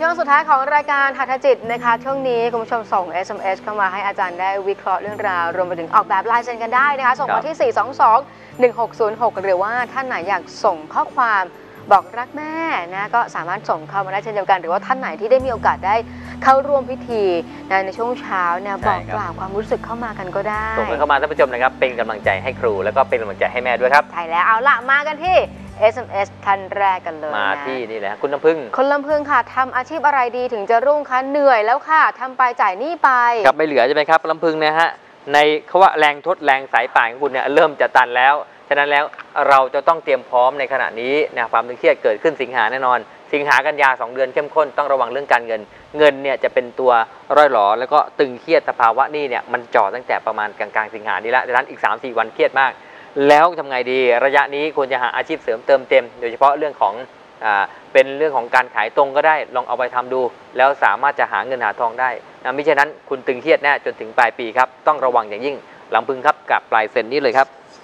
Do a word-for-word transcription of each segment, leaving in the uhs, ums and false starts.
วงสุดท้ายของรายการหัตถจิตนะคะช่วงนี้คุณผู้ชมส่ง เอส เอ็ม เอส เข้ามาให้อาจารย์ได้วิเคราะห์เรื่องราวรวมไปถึงออกแบบลายเซ็นกันได้นะคะส่งมาที่ สี่ สอง สอง หนึ่ง หก ศูนย์ หก หรือว่าท่านไหนอยากส่งข้อความบอกรักแม่นะก็สามารถส่งเข้ามาได้เช่นเดียวกันหรือว่าท่านไหนที่ได้มีโอกาสได้เข้าร่วมพิธีในช่วงเช้าเนี่ยบอกกล่าวความรู้สึกเข้ามากันก็ได้ส่งเข้ามาท่านผู้ชมนะครับเป็นกำลังใจให้ครูแล้วก็เป็นกำลังใจให้แม่ด้วยครับใช่แล้วเอาละมากันที่ เอส เอ็ม เอส ท่านแรกกันเลยมาที่นี่แหละคุณลำพึงคนลำพึงค่ะทำอาชีพอะไรดีถึงจะรุ่งคะเหนื่อยแล้วค่ะทำไปจ่ายหนี้ไปกลับไม่เหลือใช่ไหมครับลำพึงนะฮะในเขาว่าแรงทดแรงสายป่านของคุณเนี่ยเริ่มจะตันแล้วฉะนั้นแล้วเราจะต้องเตรียมพร้อมในขณะนี้นะความตึงเครียดเกิดขึ้นสิงหาแน่นอนสิงหากันยาสองเดือนเข้มข้นต้องระวังเรื่องการเงินเงินเนี่ยจะเป็นตัวร่อยหลอแล้วก็ตึงเครียดสภาวะหนี้เนี่ยมันจ่อตั้งแต่ประมาณกลางๆสิงหานี้แล้วดังนั้นอีก สามถึงสี่ วันเครียดมากแล้วทำไงดีระยะนี้ควรจะหาอาชีพเสริมเติมเต็มโดยเฉพาะเรื่องของอ่าเป็นเรื่องของการขายตรงก็ได้ลองเอาไปทำดูแล้วสามารถจะหาเงินหาทองได้นะมิฉะนั้นคุณตึงเครียดแน่จนถึงปลายปีครับต้องระวังอย่างยิ่งลำพึงครับกับปลายเซ็นนี้เลยครับ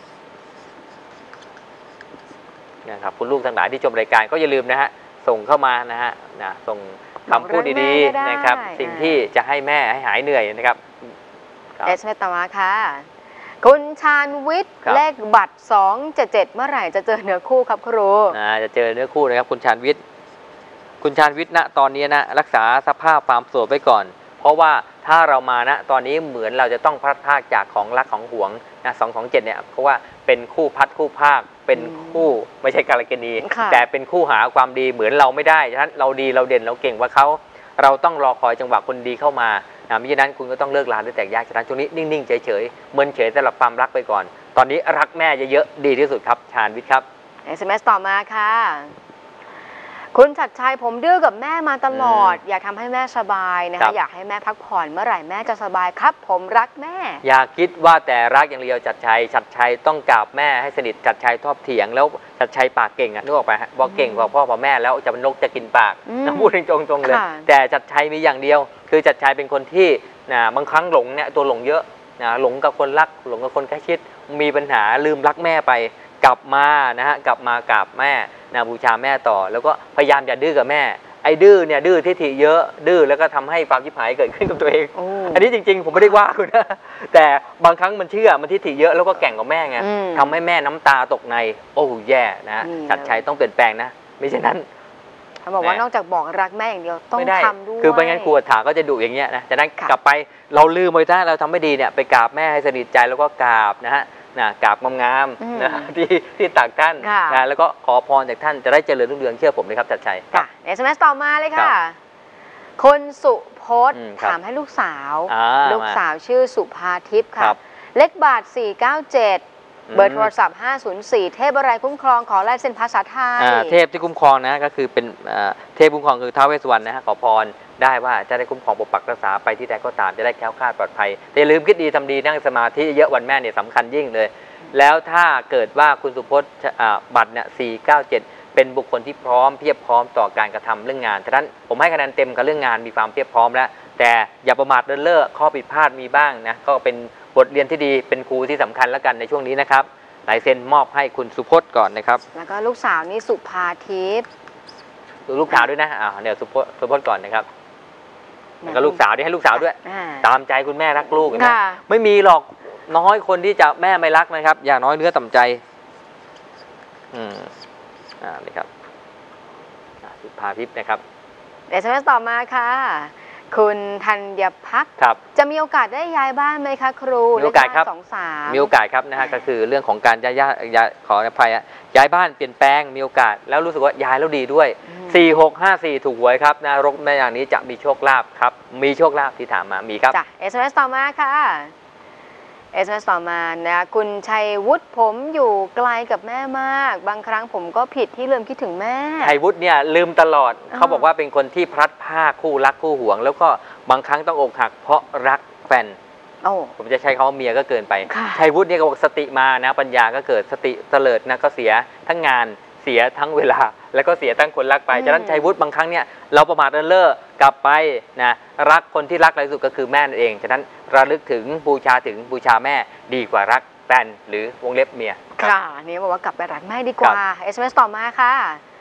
นะครับคุณลูกทั้งหลายที่ชมรายการก็อย่าลืมนะฮะส่งเข้ามานะฮะนะส่งคำพูดดีๆนะครับสิ่งที่จะให้แม่ให้หายเหนื่อยนะครับเอสเมตตามาค่ะคุณชาญวิทย์เลขบัตรสองเจ็ดเจ็ดเมื่อไหร่จะเจอเนื้อคู่ครับครูอ่าจะเจอเนื้อคู่นะครับคุณชาญวิทย์คุณชาญวิทย์ณตอนนี้นะรักษาสภาพความโสดไว้ก่อนเพราะว่าถ้าเรามานะตอนนี้เหมือนเราจะต้องพลัดพรากจากของรักของหวงนะสองสองเจ็ดเนี่ยเพราะว่าเป็นคู่พัดคู่ภาคเป็นคู่ไม่ใช่กาลเกณีแต่เป็นคู่หาความดีเหมือนเราไม่ได้ฉะนั้นเราดีเราเด่นเราเก่งกว่าเขาเราต้องรอคอยจังหวะคนดีเข้ามานะมิฉะนั้นคุณก็ต้องเลิกลาหรือแตกแยกฉะนั้นช่วงนี้นิ่งๆเฉยๆเมินเฉยสำหรับความรักไปก่อนตอนนี้รักแม่เยอะๆดีที่สุดครับชาญวิทย์ครับเอส เอ็ม เอส ต่อมาค่ะคุณชัดชัยผมดื้อกับแม่มาตลอดอยากทำให้แม่สบายนะคะอยากให้แม่พักผ่อนเมื่อไหร่แม่จะสบายครับผมรักแม่อย่าคิดว่าแต่รักอย่างเดียวชัดชัยชัดชัยต้องกราบแม่ให้สนิทชัดชัยชอบเถียงแล้วชัดชัยปากเก่งอ่ะนึกออกไปบอกเก่งกว่าพ่อพ่อแม่แล้วจะเป็นนกจะกินปากนะพูดตรงๆเลยแต่ชัดชัยมีอย่างเดียวคือชัดชัยเป็นคนที่นะบางครั้งหลงเนี่ยตัวหลงเยอะนะหลงกับคนรักหลงกับคนใกล้ชิดมีปัญหาลืมรักแม่ไปกลับมานะฮะกลับมากราบแม่นะบูชาแม่ต่อแล้วก็พยายามอย่าดื้อกับแม่ไอ้ดื้อเนี่ยดื้อทิฐิเยอะดื้อแล้วก็ทำให้ความชิบหายเกิดขึ้นกับตัวเอง อ, อันนี้จริงๆผมไม่ได้ว่าคุณนะแต่บางครั้งมันเชื่อมันทิฐิเยอะแล้วก็แก่งกับแม่ไงทำให้แม่น้ำตาตกในโอ้แย่นะชัดชัยต้องเปลี่ยนแปลงนะไม่ใช่นั้นเขาบอกว่านอกจากบอกรักแม่อย่างเดียวต้องทำด้วยคือไม่งั้นครูถาก็จะดุอย่างเงี้ยนะจากนั้นกลับไปเราลืมไปถ้าเราทำไม่ดีเนี่ยไปกราบแม่ให้สนิทใจแล้วก็กราบนะฮะนะกราบงามๆนะที่ที่ตักท่านนะแล้วก็ขอพรจากท่านจะได้เจริญรุ่งเรืองเชื่อผมเลยครับจัดชัยค่ะเอสเอ็มเอสต่อมาเลยค่ะคนสุพจน์ถามให้ลูกสาวลูกสาวชื่อสุภาทิพย์ค่ะเลขบาทสี่เก้าเจ็ดเบอร์โทรศัพท์ห้าศูนย์สี่เทพอะไรคุ้มครองขอลายเซ็นภาษาไทยเทพที่คุ้มครองนะก็คือเป็นเทพคุ้มครองคือท้าวเวสสุวรรณนะฮะขอพรได้ว่าจะได้คุ้มครองปกปักรักษาไปที่ใดก็ตามจะได้แคล้วคลาดปลอดภัยแต่อย่าลืมคิดดีทำดีนั่งสมาธิเยอะวันแม่เนี่ยสำคัญยิ่งเลยแล้วถ้าเกิดว่าคุณสุพจน์บัตรเนี่ยสี่เก้าเจ็ดเป็นบุคคลที่พร้อมเพียบพร้อมต่อการกระทำเรื่องงานฉะนั้นผมให้คะแนนเต็มกับเรื่องงานมีความเพียบพร้อมแล้วแต่อย่าประมาทเลินเล่อข้อผิดพลาดมีบ้างนะก็เป็นบทเรียนที่ดีเป็นครูที่สำคัญแล้วกันในช่วงนี้นะครับลายเซ็นมอบให้คุณสุพจน์ก่อนนะครับแล้วก็ลูกสาวนี่สุภาทิพย์ลูกสาวด้วยนะอ่าเนี่ยสุพจน์สุพจน์ก่อนนะครับแล้วก็ลูกสาวที่ให้ลูกสาวด้วยตามใจคุณแม่รักลูกนะไม่มีหรอกน้อยคนที่จะแม่ไม่รักนะครับอย่างน้อยเนื้อต่ำใจอืมอ่านี่ครับสุภาทิพย์นะครับเดี๋ยวจะต่อมาค่ะคุณธัญพักจะมีโอกาสได้ย้ายบ้านไหมคะครูมีโอกาสครับสองสามมีโอกาสครับนะฮะก็คือเรื่องของการย้ายย้ายขออภัยย้ายบ้านเปลี่ยนแปลงมีโอกาสแล้วรู้สึกว่าย้ายแล้วดีด้วยสี่หกห้าสี่ถูกหวยครับนะรกแม่อย่างนี้จะมีโชคลาภครับมีโชคลาภที่ถามมามีครับจ้ะเอสเอ็มเอสต่อมาค่ะเอสเอ็มเอสต่อมานะคุณชัยวุฒิผมอยู่ไกลกับแม่มากบางครั้งผมก็ผิดที่ลืมคิดถึงแม่ชัยวุฒิเนี่ยลืมตลอดเขาบอกว่าเป็นคนที่พลัดพรากคู่รักคู่หวงแล้วก็บางครั้งต้องอกหักเพราะรักแฟนผมจะใช้คำว่าเมียก็เกินไปชัยวุฒิเนี่ยก็บอกสติมานะปัญญาก็เกิดสติเตลิดนะก็เสียทั้งงานเสียทั้งเวลาแล้วก็เสียทั้งคนรักไปฉะนั้นชัยวุฒิบางครั้งเนี่ยเราประมาทเลินเล่อกลับไปนะรักคนที่รักที่สุดก็คือแม่นั่นเองฉะนั้นระลึกถึงบูชาถึงบูชาแม่ดีกว่ารักแฟนหรือวงเล็บเมียค่ะนี่บอกว่ากลับไปรักแม่ดีกว่า เอส เอ็ม เอส ต่อมาค่ะ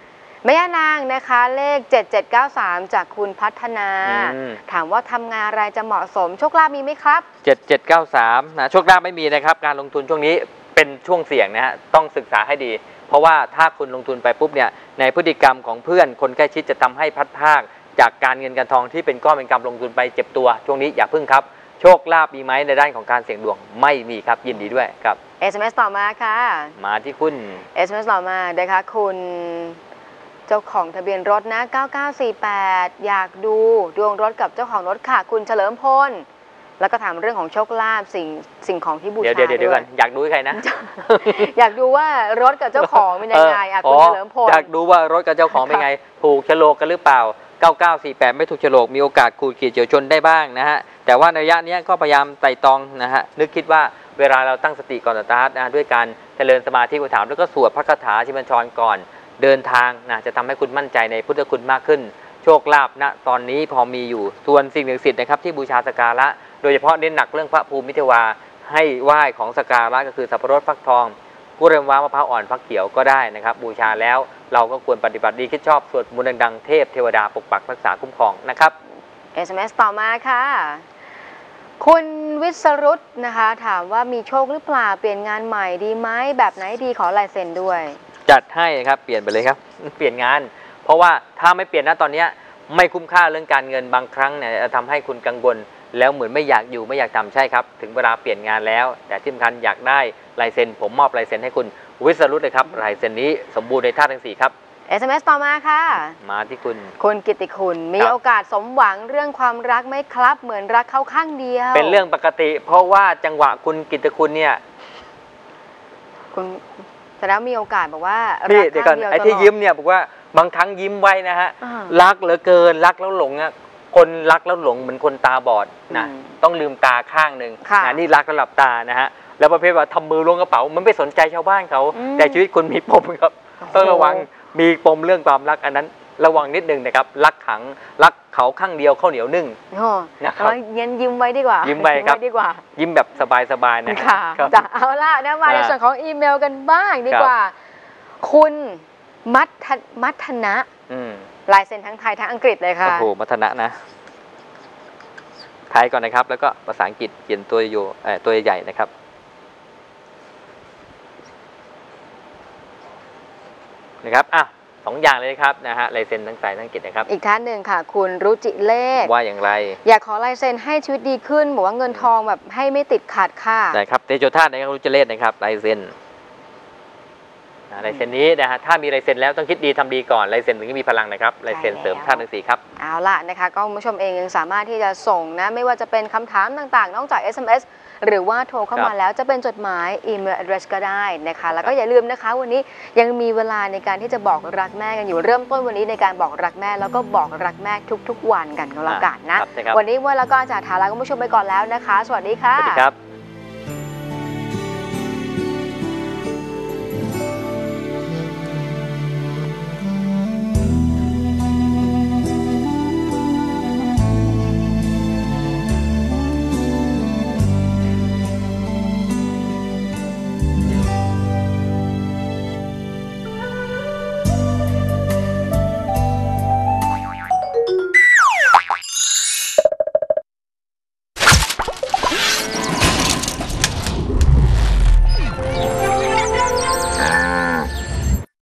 แม่ย่านางนะคะเลขเจ็ดเจ็ดเก้าสามจากคุณพัฒนาถามว่าทำงานอะไรจะเหมาะสมโชคลาภมีไหมครับเจ็ดเจ็ดเก้าสามนะโชคลาภไม่มีนะครับการลงทุนช่วงนี้เป็นช่วงเสี่ยงนะฮะต้องศึกษาให้ดีเพราะว่าถ้าคุณลงทุนไปปุ๊บเนี่ยในพฤติกรรมของเพื่อนคนใกล้ชิดจะทำให้พลัดพรากจากการเงินการทองที่เป็นก้อนเป็นกำลงทุนไปเจ็บตัวช่วงนี้อย่าพึ่งครับโชคลาภมีไหมในด้านของการเสี่ยงดวงไม่มีครับยินดีด้วยครับเอ เอ็ม เอส ต่อมาค่ะมาที่คุณเอ เอ็ม เอส ต่อมานะคะคุณเจ้าของทะเบียนรถนะเก้าเก้าสี่แปดอยากดูดวงรถกับเจ้าของรถค่ะคุณเฉลิมพลแล้วก็ถามเรื่องของโชคลาภสิ่งสิ่งของที่บูชาด้วยเดี๋ยวเดี๋ยวกันอยากดูใครนะอยากดูว่ารถกับเจ้าของเป็นยังไงอ่ะคุณเฉลิมพลอยากดูว่ารถกับเจ้าของเป็นไงถูกโฉลกกันหรือเปล่าเก้าเก้าสี่แปดไม่ถูกโฉลกมีโอกาสขูดขีดเฉียวชนได้บ้างนะฮะแต่ว่าในระยะนี้ก็พยายามไต่ตองนะฮะนึกคิดว่าเวลาเราตั้งสติก่อนสตาร์ทนะด้วยการเจริญสมาธิอุทานแล้วก็สวดพระคาถาชิมชรก่อนเดินทางนะจะทำให้คุณมั่นใจในพุทธคุณมากขึ้นโชคลาภณตอนนี้พอมีอยู่ส่วนสิ่งศักดิ์สิทธิ์นะครับที่บูชาสักการะโดยเฉพาะเน้นหนักเรื่องพระภูมิเทวาให้ไหว้ของสักการะก็คือสับปะรดฟักทองกุเรมว้ามะพร้าวอ่อนฟักเขียวก็ได้นะครับบูชาแล้วเราก็ควรปฏิบัติดีคิดชอบสวดมนต์ดังๆเทพเทวดาปกปักรักษาคุ้มครองนะครับเอส เอ็ม เอส ต่อมาค่ะคุณวิศรุตนะคะถามว่ามีโชคหรือเปล่าเปลี่ยนงานใหม่ดีไหมแบบไหนดีขอลายเซ็นด้วยจัดให้ครับเปลี่ยนไปเลยครับเปลี่ยนงานเพราะว่าถ้าไม่เปลี่ยนนะตอนนี้ไม่คุ้มค่าเรื่องการเงินบางครั้งเนี่ยจะทำให้คุณกังวลแล้วเหมือนไม่อยากอยู่ไม่อยากทำใช่ครับถึงเวลาเปลี่ยนงานแล้วแต่ที่สำคัญอยากได้ลายเซ็นผมมอบลายเซ็นให้คุณวิศรุตเลยครับลายเซ็นนี้สมบูรณ์ในธาตุทั้งสี่ครับเอส เอ็ม เอส ต่อมาค่ะมาที่คุณคุณกิติคุณมีโอกาสสมหวังเรื่องความรักไหมครับเหมือนรักเข้าข้างเดียวเป็นเรื่องปกติเพราะว่าจังหวะคุณกิติคุณเนี่ยคุณแต่แล้วมีโอกาสบอกว่าพี่เดี๋ยวก่อนไอ้ที่ยิ้มเนี่ยบอกว่าบางครั้งยิ้มไว้นะฮะรักเหลือเกินรักแล้วหลงอ่ะคนรักแล้วหลงเหมือนคนตาบอดนะต้องลืมตาข้างหนึ่งนะนี่รักแล้วหลับตานะฮะแล้วประเภทว่าทำมือล้วงกระเป๋ามันไม่สนใจชาวบ้านเขาแต่ชีวิตคุณมีปมครับต้องระวังมีปมเรื่องความรักอันนั้นระวังนิดนึงนะครับรักขังรักเขาข้างเดียวข้าวเหนียวนึ่งนะครับยันยิ้มไว้ดีกว่ายิ้มไว้ครับดีกว่ายิ้มแบบสบายๆนะค่ะจะเอาละนะมาในส่วนของอีเมลกันบ้างดีกว่าคุณมัทมัทนะลายเซ็นทั้งไทยทั้งอังกฤษเลยค่ะโอ้โหมัทนะนะไทยก่อนนะครับแล้วก็ภาษาอังกฤษเขียนตัวโยตัวใหญ่นะครับนะครับอ่ะสองอย่างเลยครับนะฮะลายเซ็นทั้งไทยทั้งอังกฤษนะครับอีกท่านหนึ่งค่ะคุณรุจิเลขว่าอย่างไรอยากขอลายเซ็นให้ชีวิตดีขึ้นบอกว่าเงินทองแบบให้ไม่ติดขัดค่ะใช่ครับเตโชธาตุนะครับรุจิเลขนะครับลายเซ็นลายเซ็นนี้นะฮะถ้ามีลายเซ็นแล้วต้องคิดดีทำดีก่อนลายเซ็นถึงจะมีพลังนะครับลายเซ็นเสริมธาตุทั้งสี่ครับเอาล่ะนะคะก็คุณผู้ชมเองยังสามารถที่จะส่งนะไม่ว่าจะเป็นคำถามต่างๆนอกจาก เอส เอ็ม เอส หรือว่าโทรเข้ามาแล้วจะเป็นจดหมายอีเมล address ก็ได้นะคะแล้วก็อย่าลืมนะคะวันนี้ยังมีเวลาในการที่จะบอกรักแม่กันอยู่เริ่มต้นวันนี้ในการบอกรักแม่แล้วก็บอกรักแม่ทุกๆวันกันก็แล้วกันนะวันนี้ว่าแล้วก็อาจารย์ถาลาคุณผู้ชมไปก่อนแล้วนะคะสวัสดีค่ะสวัสดีครับ